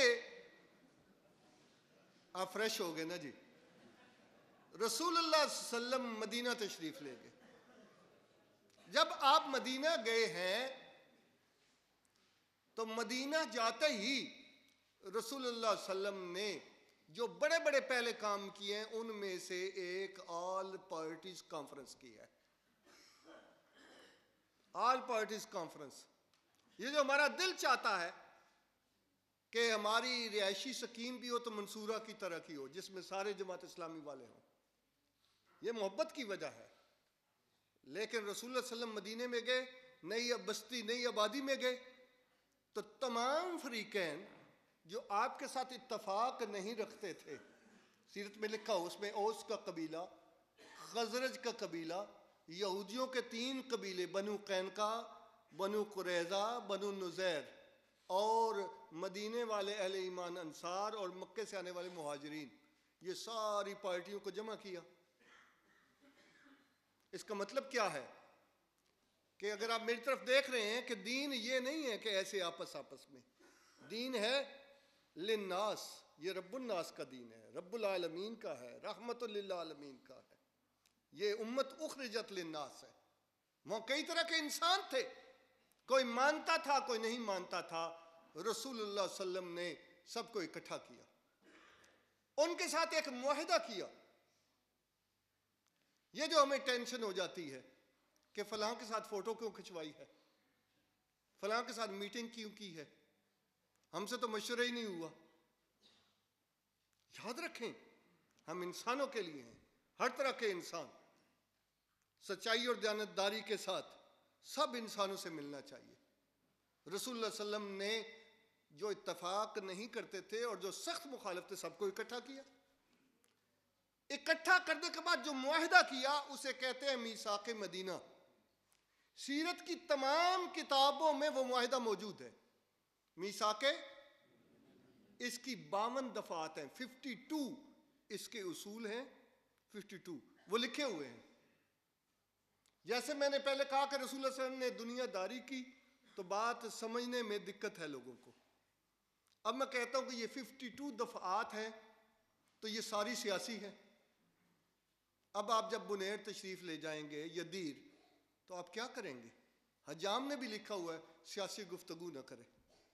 آپ فریش ہو گئے نا جی۔ رسول اللہ صلی اللہ علیہ وسلم مدینہ تشریف لے گئے۔ جب آپ مدینہ گئے ہیں تو مدینہ جاتے ہی رسول اللہ صلی اللہ علیہ وسلم نے جو بڑے بڑے پہلے کام کیے ہیں ان میں سے ایک آل پارٹیز کانفرنس کی ہے۔ آل پارٹیز کانفرنس، یہ جو ہمارا دل چاہتا ہے کہ ہماری رہائشی سکیم بھی ہو تو منصورہ کی طرح کی ہو، جس میں سارے جماعت اسلامی والے ہوں، یہ محبت کی وجہ ہے۔ لیکن رسول اللہ صلی اللہ علیہ وسلم مدینے میں گئے، نئی بستی نئی آبادی میں گئے، تو تمام فریقین جو آپ کے ساتھ اتفاق نہیں رکھتے تھے، سیرت میں لکھا ہو، اس میں اوس کا قبیلہ، خزرج کا قبیلہ، یہودیوں کے 3 قبیلے، بنو قینقاع، بنو قریظہ، بنو نذیر، اور مدینے والے اہل ایمان انصار اور مکے سے آنے والے مہاجرین، یہ ساری پارٹیوں کو جمع کیا۔ اس کا مطلب کیا ہے کہ اگر آپ میری طرف دیکھ رہے ہیں کہ دین یہ نہیں ہے کہ ایسے آپس میں، دین ہے للناس، یہ رب الناس کا دین ہے، رب العالمین کا ہے، رحمت للعالمین کا ہے، یہ امت اخرجت للناس ہے۔ وہاں کئی طرح کے انسان تھے، کوئی مانتا تھا کوئی نہیں مانتا تھا، رسول اللہ صلی اللہ علیہ وسلم نے سب کو اکٹھا کیا، ان کے ساتھ ایک معاہدہ کیا۔ یہ جو ہمیں ٹینشن ہو جاتی ہے کہ فلاں کے ساتھ فوٹو کیوں کھنچوائی ہے، فلاں کے ساتھ میٹنگ کیوں کی ہے، ہم سے تو مشورہ ہی نہیں ہوا۔ یاد رکھیں ہم انسانوں کے لیے ہیں، ہر طرح کے انسان، سچائی اور دیانتداری کے ساتھ سب انسانوں سے ملنا چاہیے۔ رسول اللہ صلی اللہ علیہ وسلم نے جو اتفاق نہیں کرتے تھے اور جو سخت مخالف تھے، سب کو اکٹھا کیا۔ اکٹھا کرنے کے بعد جو معاہدہ کیا اسے کہتے ہیں میثاق مدینہ۔ سیرت کی تمام کتابوں میں وہ معاہدہ موجود ہے، میثاق، اس کی 52 دفعات ہیں، 52 اس کے اصول ہیں، 52 وہ لکھے ہوئے ہیں۔ جیسے میں نے پہلے کہا کہ رسول اللہ صلی اللہ علیہ وسلم نے دنیا داری کی، تو بات سمجھنے میں دقت ہے لوگوں کو۔ اب میں کہتا ہوں کہ یہ 52 دفعات ہیں تو یہ ساری سیاسی ہیں۔ اب آپ جب بنیر تشریف لے جائیں گے یا دیر، تو آپ کیا کریں گے؟ حجام نے بھی لکھا ہوا ہے سیاسی گفتگو نہ کریں،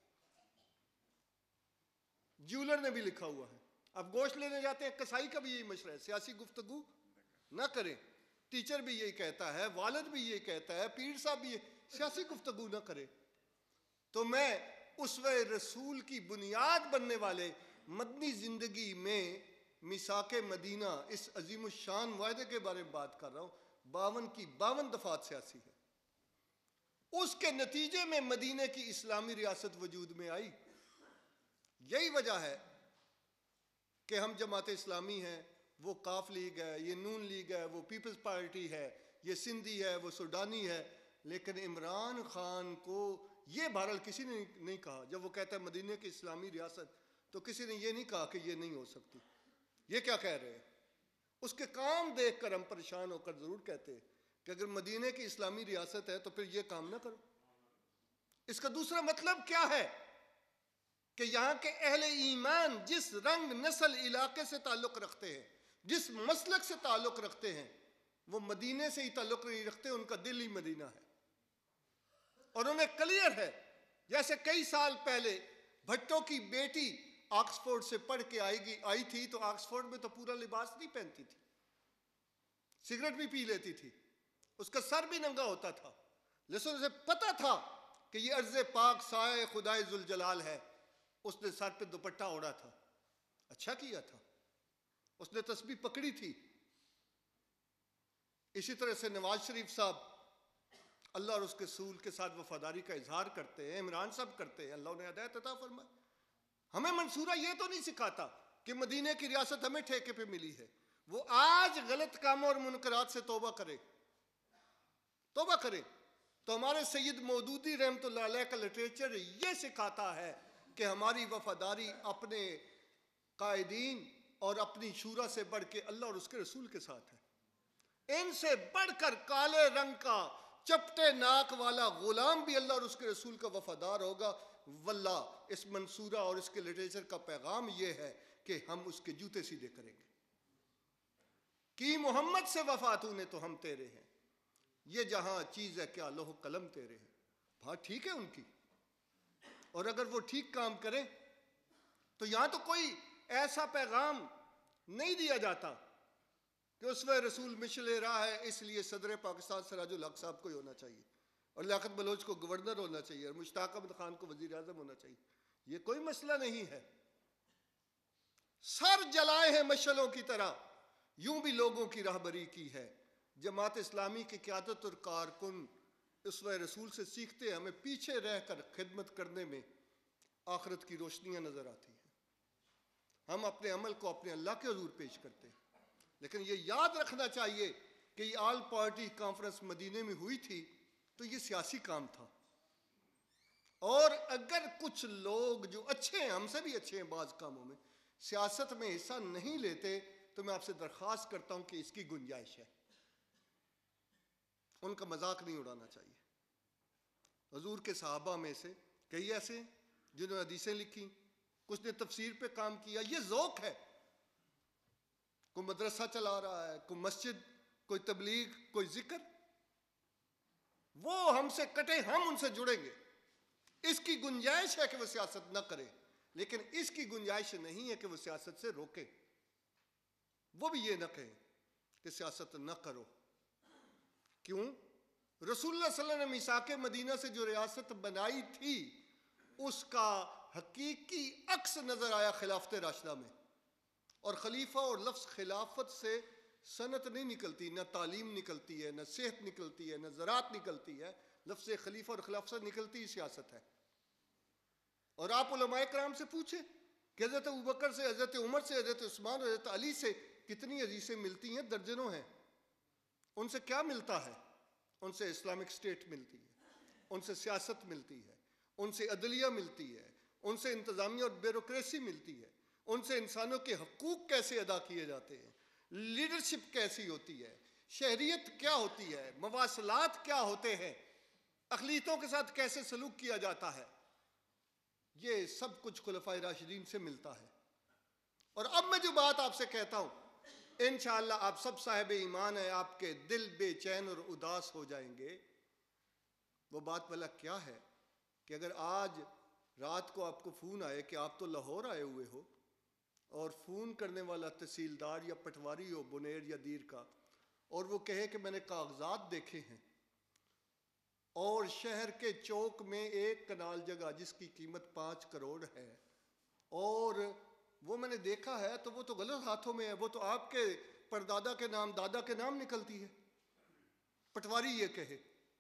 جیولر نے بھی لکھا ہوا ہے، اب گوشت لینے جاتے ہیں کسائی کا بھی یہی مشورہ ہے، سیاسی گفتگو نہ کریں، ٹیچر بھی یہی کہتا ہے، والد بھی یہی کہتا ہے، پیر صاحب بھی سیاسی گفتگو نہ کرے۔ تو میں اسوہ رسول کی بنیاد بننے والے مدنی زندگی میں میثاق مدینہ، اس عظیم الشان معاہدے کے بارے میں بات کر رہا ہوں، 52 کی 52 دفعات سیاسی ہے۔ اس کے نتیجے میں مدینے کی اسلامی ریاست وجود میں آئی۔ یہی وجہ ہے کہ ہم جماعت اسلامی ہیں، وہ کاف لیگ ہے، یہ نون لیگ ہے، وہ پیپلز پارٹی ہے، یہ سندھی ہے، وہ سوڈانی ہے، لیکن عمران خان کو یہ بہرحال کسی نے نہیں کہا، جب وہ کہتا ہے مدینے کی اسلامی ریاست، تو کسی نے یہ نہیں کہا کہ یہ نہیں ہو سکتی۔ یہ کیا کہہ رہے ہیں؟ اس کے کام دیکھ کر ہم پریشان ہو کر ضرور کہتے ہیں کہ اگر مدینے کی اسلامی ریاست ہے تو پھر یہ کام نہ کرو۔ اس کا دوسرا مطلب کیا ہے کہ یہاں کے اہل ایمان جس رنگ، نسل، علاقے سے تعلق رکھتے ہیں، جس مسلک سے تعلق رکھتے ہیں، وہ مدینے سے ہی تعلق نہیں رکھتے، ان کا دل ہی مدینہ ہے، اور انہیں کلیئر ہے۔ جیسے کئی سال پہلے بھٹو کی بیٹی آکسفورڈ سے پڑھ کے آئی تھی، تو آکسفورڈ میں تو پورا لباس نہیں پہنتی تھی، سگریٹ بھی پی لیتی تھی، اس کا سر بھی ننگا ہوتا تھا، لیکن اسے پتا تھا کہ یہ ارض پاک سائے خدائے ذوالجلال ہے۔ اس نے سر پہ دوپٹہ اوڑھا تھا، اچھا کیا تھا، اس نے تسبیح پکڑی تھی۔ اسی طرح سے نواز شریف صاحب اللہ اور اس کے رسول کے ساتھ وفاداری کا اظہار کرتے ہیں، عمران صاحب کرتے ہیں، اللہ انہیں ہدایت عطا فرمائے۔ ہمیں منصورہ یہ تو نہیں سکھاتا کہ مدینے کی ریاست ہمیں ٹھیکے پہ ملی ہے، وہ آج غلط کاموں اور منکرات سے توبہ کرے، توبہ کرے۔ تو ہمارے سید مودودی رحمۃ اللہ علیہ کا لٹریچر یہ سکھاتا ہے کہ ہماری وفاداری اپنے قائدین اور اپنی شورا سے بڑھ کے اللہ اور اس کے رسول کے ساتھ ہے۔ ان سے بڑھ کر کالے رنگ کا چپٹے ناک والا غلام بھی اللہ اور اس کے رسول کا وفادار ہوگا۔ واللہ اس منصورہ اور اس کے لٹریچر کا پیغام یہ ہے کہ ہم اس کے جوتے سیدھے کریں گے۔ کی محمد سے وفا تو نے تو ہم تیرے ہیں، یہ جہاں چیز ہے کیا لوح قلم تیرے ہیں۔ بات ٹھیک ہے ان کی، اور اگر وہ ٹھیک کام کریں تو یہاں تو کوئی ایسا پیغام نہیں دیا جاتا کہ اسوہ رسول مشعل راہ ہے، اس لیے صدر پاکستان سراج الحق صاحب کو ہی ہونا چاہیے، اور لیاقت بلوچ کو گورنر ہونا چاہیے، اور مشتاق احمد خان کو وزیر اعظم ہونا چاہیے۔ یہ کوئی مسئلہ نہیں ہے۔ سر جلائے ہیں مشعلوں کی طرح، یوں بھی لوگوں کی راہبری کی ہے۔ جماعت اسلامی کی قیادت اور کارکن اسوہ رسول سے سیکھتے ہیں، ہمیں پیچھے رہ کر خدمت کرنے میں آخرت کی روشنیاں نظر آتی ہیں۔ ہم اپنے عمل کو اپنے اللہ کے حضور پیش کرتے ہیں، لیکن یہ یاد رکھنا چاہیے کہ یہ آل پارٹی کانفرنس مدینے میں ہوئی تھی تو یہ سیاسی کام تھا، اور اگر کچھ لوگ جو اچھے ہیں، ہم سے بھی اچھے ہیں بعض کاموں میں، سیاست میں حصہ نہیں لیتے تو میں آپ سے درخواست کرتا ہوں کہ اس کی گنجائش ہے، ان کا مذاق نہیں اڑانا چاہیے۔ حضور کے صحابہ میں سے کئی ایسے ہیں جنہوں نے حدیثیں لکھی، کچھ نے تفسیر پہ کام کیا، یہ ذوق ہے۔ کوئی مدرسہ چلا رہا ہے، کوئی مسجد، کوئی تبلیغ، کوئی ذکر، وہ ہم سے کٹے، ہم ان سے جڑیں گے۔ اس کی گنجائش ہے کہ وہ سیاست نہ کرے، لیکن اس کی گنجائش نہیں ہے کہ وہ سیاست سے روکے۔ وہ بھی یہ نہ کہیں کہ سیاست نہ کرو۔ کیوں؟ رسول اللہ صلی اللہ علیہ وسلم نے میثاق مدینہ سے جو ریاست بنائی تھی اس کا حقیقی عکس نظر آیا خلافت راشدہ میں، اور خلیفہ اور لفظ خلافت سے صنعت نہیں نکلتی، نہ تعلیم نکلتی ہے، نہ صحت نکلتی ہے، نہ زراعت نکلتی ہے، لفظ خلیفہ اور خلافت سے نکلتی سیاست ہے۔ اور آپ علماء کرام سے پوچھیں کہ حضرت ابوبکر سے، حضرت عمر سے، حضرت عثمان اور حضرت علی سے کتنی حدیثیں ملتی ہیں؟ درجنوں ہیں۔ ان سے کیا ملتا ہے؟ ان سے اسلامک اسٹیٹ ملتی ہے، ان سے سیاست ملتی ہے، ان سے عدلیہ ملتی ہے، ان سے انتظامیہ اور بیوروکریسی ملتی ہے، ان سے انسانوں کے حقوق کیسے ادا کیے جاتے ہیں، لیڈرشپ کیسی ہوتی ہے، شہریت کیا ہوتی ہے، مواصلات کیا ہوتے ہیں، اقلیتوں کے ساتھ کیسے سلوک کیا جاتا ہے، یہ سب کچھ خلفائے راشدین سے ملتا ہے۔ اور اب میں جو بات آپ سے کہتا ہوں، انشاءاللہ آپ سب صاحب ایمان ہیں، آپ کے دل بے چین اور اداس ہو جائیں گے۔ وہ بات بھلا کیا ہے کہ اگر آج رات کو آپ کو فون آئے کہ آپ تو لاہور آئے ہوئے ہو، اور فون کرنے والا تحصیلدار یا پٹواری ہو بنیر یا دیر کا، اور وہ کہے کہ میں نے کاغذات دیکھے ہیں اور شہر کے چوک میں ایک کنال جگہ جس کی قیمت 5 کروڑ ہے، اور وہ میں نے دیکھا ہے، تو وہ تو غلط ہاتھوں میں ہے، وہ تو آپ کے پردادا کے نام، دادا کے نام نکلتی ہے۔ پٹواری یہ کہے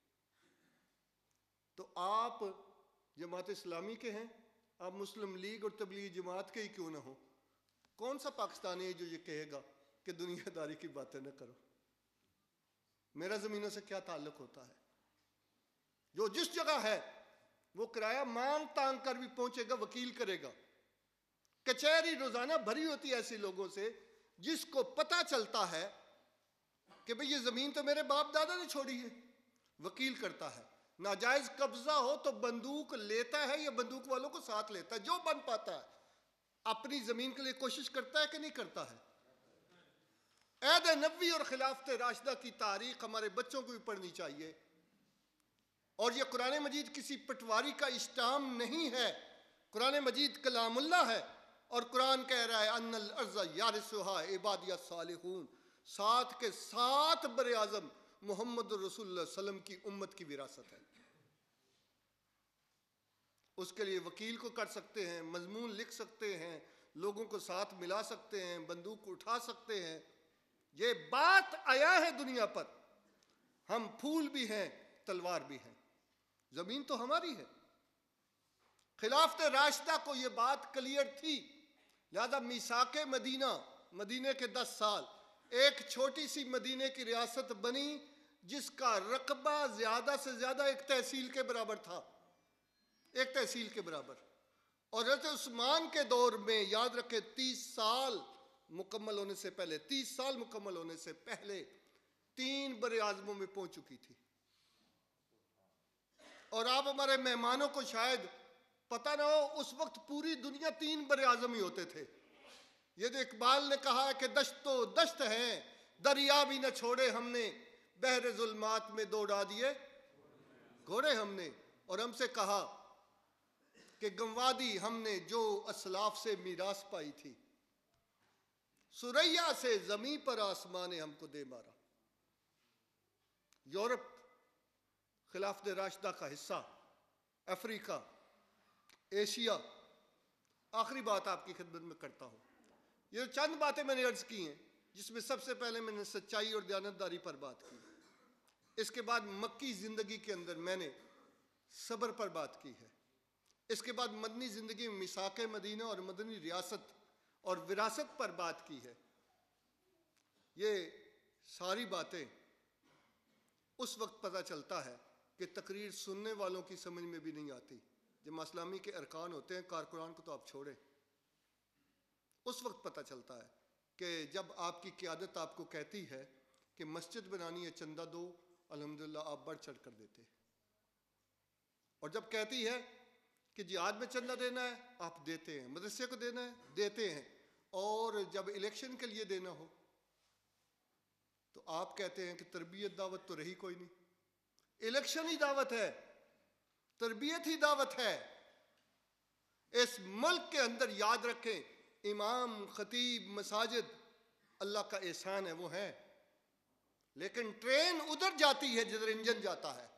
تو آپ جماعت اسلامی کے ہیں، آپ مسلم لیگ اور تبلیغ جماعت کے ہی کیوں نہ ہو، کون سا پاکستانی ہے جو یہ کہے گا کہ دنیا داری کی باتیں نہ کرو؟ میرا زمینوں سے کیا تعلق ہوتا ہے؟ جو جس جگہ ہے وہ کرایہ مانگ تانگ کر بھی پہنچے گا، وکیل کرے گا۔ کچہری روزانہ بھری ہوتی ہے ایسے لوگوں سے جس کو پتہ چلتا ہے کہ بھئی یہ زمین تو میرے باپ دادا نے چھوڑی ہے، وکیل کرتا ہے۔ ناجائز قبضہ ہو تو بندوق لیتا ہے یا بندوق والوں کو ساتھ لیتا ہے، جو بن پاتا ہے اپنی زمین کے لیے کوشش کرتا ہے کہ نہیں کرتا ہے۔ عہد نبوی اور خلافت راشدہ کی تاریخ ہمارے بچوں کو بھی پڑھنی چاہیے، اور یہ قرآن مجید کسی پٹواری کا اشتہام نہیں ہے، قرآن مجید کلام اللہ ہے، اور قرآن کہہ رہا ہے ان الارض یارثها عبادی الصالحون، 7 کے 7 بر اعظم محمد رسول اللہ صلی اللہ علیہ وسلم کی امت کی وراثت ہے۔ اس کے لیے وکیل کو کر سکتے ہیں، مضمون لکھ سکتے ہیں، لوگوں کو ساتھ ملا سکتے ہیں، بندوق اٹھا سکتے ہیں، یہ بات آیا ہے دنیا پر۔ ہم پھول بھی ہیں، تلوار بھی ہیں، زمین تو ہماری ہے۔ خلافت راشدہ کو یہ بات کلیئر تھی، لہذا میثاق مدینہ، مدینے کے 10 سال، ایک چھوٹی سی مدینے کی ریاست بنی جس کا رقبہ زیادہ سے زیادہ ایک تحصیل کے برابر تھا، ایک تحصیل کے برابر۔ اور حضرت عثمان کے دور میں یاد رکھے 30 سال مکمل ہونے سے پہلے، 30 سال مکمل ہونے سے پہلے 3 بر اعظموں میں پہنچ چکی تھی۔ اور آپ ہمارے مہمانوں کو شاید پتہ نہ ہو، اس وقت پوری دنیا 3 بر اعظم ہی ہوتے تھے۔ یہ جو اقبال نے کہا ہے کہ دشت و دشت ہیں، دریا بھی نہ چھوڑے ہم نے، بحر ظلمات میں دوڑا دیے گھوڑے ہم نے، اور ہم سے کہا کہ گنوا دی ہم نے جو اسلاف سے میراث پائی تھی، سریا سے زمیں پر آسمان نے ہم کو دے مارا۔ یورپ خلافت راشدہ کا حصہ، افریقہ، ایشیا۔ آخری بات آپ کی خدمت میں کرتا ہوں، یہ چند باتیں میں نے عرض کی ہیں جس میں سب سے پہلے میں نے سچائی اور دیانتداری پر بات کی۔ اس کے بعد مکی زندگی کے اندر میں نے صبر پر بات کی ہے. اس کے بعد مدنی زندگی میں میثاق مدینہ اور مدنی ریاست اور وراثت پر بات کی ہے. یہ ساری باتیں اس وقت پتہ چلتا ہے کہ تقریر سننے والوں کی سمجھ میں بھی نہیں آتی. جماعت اسلامی کے ارکان ہوتے ہیں، کارکنان کو تو آپ چھوڑیں. اس وقت پتہ چلتا ہے کہ جب آپ کی قیادت آپ کو کہتی ہے کہ مسجد بنانی ہے چندہ دو، الحمدللہ آپ بڑھ چڑھ کر دیتے. اور جب کہتی ہے کہ جہاد میں چندہ دینا ہے آپ دیتے ہیں، مدرسے کو دینا ہے دیتے ہیں. اور جب الیکشن کے لیے دینا ہو تو آپ کہتے ہیں کہ تربیت دعوت تو رہی کوئی نہیں. الیکشن ہی دعوت ہے، تربیت ہی دعوت ہے. اس ملک کے اندر یاد رکھیں، امام خطیب مساجد اللہ کا احسان ہے، وہ ہے. لیکن ٹرین ادھر جاتی ہے جدھر انجن جاتا ہے.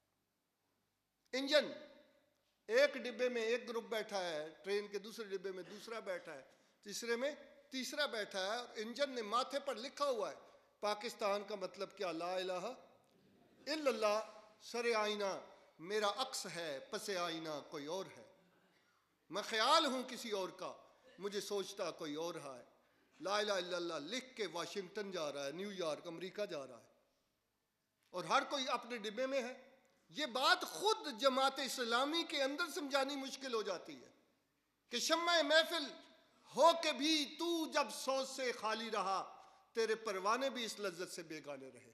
انجن ایک ڈبے میں ایک گروپ بیٹھا ہے، ٹرین کے دوسرے ڈبے میں دوسرا بیٹھا ہے، تیسرے میں تیسرا بیٹھا ہے، اور انجن نے ماتھے پر لکھا ہوا ہے پاکستان کا مطلب کیا، لا الہ الا اللہ. سر آئینہ میرا عکس ہے، پس آئینہ کوئی اور ہے. میں خیال ہوں کسی اور کا، مجھے سوچتا کوئی اور ہے. لا الہ الا اللہ لکھ کے واشنگٹن جا رہا ہے، نیو یارک، امریکہ جا رہا ہے، اور ہر کوئی اپنے ڈبے میں ہے. یہ بات خود جماعت اسلامی کے اندر سمجھانی مشکل ہو جاتی ہے کہ شمع محفل ہو کے بھی تو جب سوز سے خالی رہا، تیرے پروانے بھی اس لذت سے بیگانے رہے.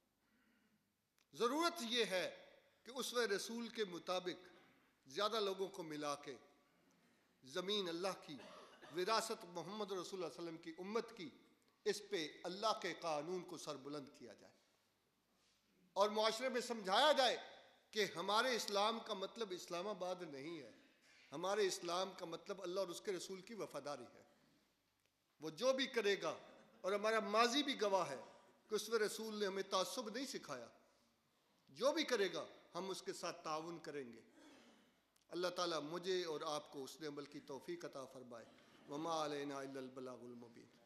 ضرورت یہ ہے کہ اسوہ رسول کے مطابق زیادہ لوگوں کو ملا کے زمین اللہ کی، وراثت محمد رسول اللہ صلی اللہ علیہ وسلم کی امت کی، اس پہ اللہ کے قانون کو سر بلند کیا جائے اور معاشرے میں سمجھایا جائے کہ ہمارے اسلام کا مطلب اسلام آباد نہیں ہے. ہمارے اسلام کا مطلب اللہ اور اس کے رسول کی وفاداری ہے. وہ جو بھی کرے گا، اور ہمارا ماضی بھی گواہ ہے کہ اس رسول نے ہمیں تعصب نہیں سکھایا، جو بھی کرے گا ہم اس کے ساتھ تعاون کریں گے. اللہ تعالیٰ مجھے اور آپ کو اس عمل کی توفیق عطا فرمائے. وما علینا الا البلاغ المبین.